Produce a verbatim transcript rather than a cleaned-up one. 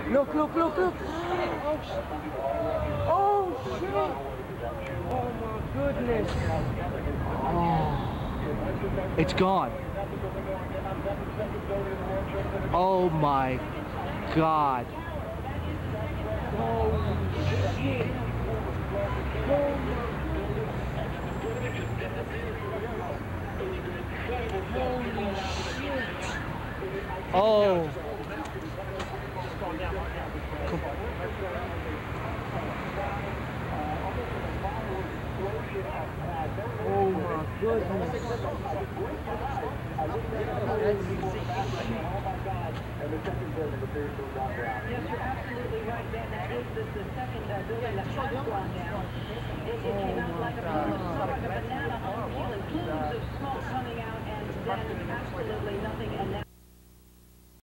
Look, look, look, look. Oh, shit. Oh, shit. Oh, my goodness. Oh, it's gone. Oh, my God. Holy shit. Oh, my Holy shit. Oh. Oh my goodness. Yes, you're absolutely right, Dan. That is the, the second uh, building that has gone down. It, it came out like a, almost like a banana on wheel and plumes of smoke coming out, and then absolutely nothing. And now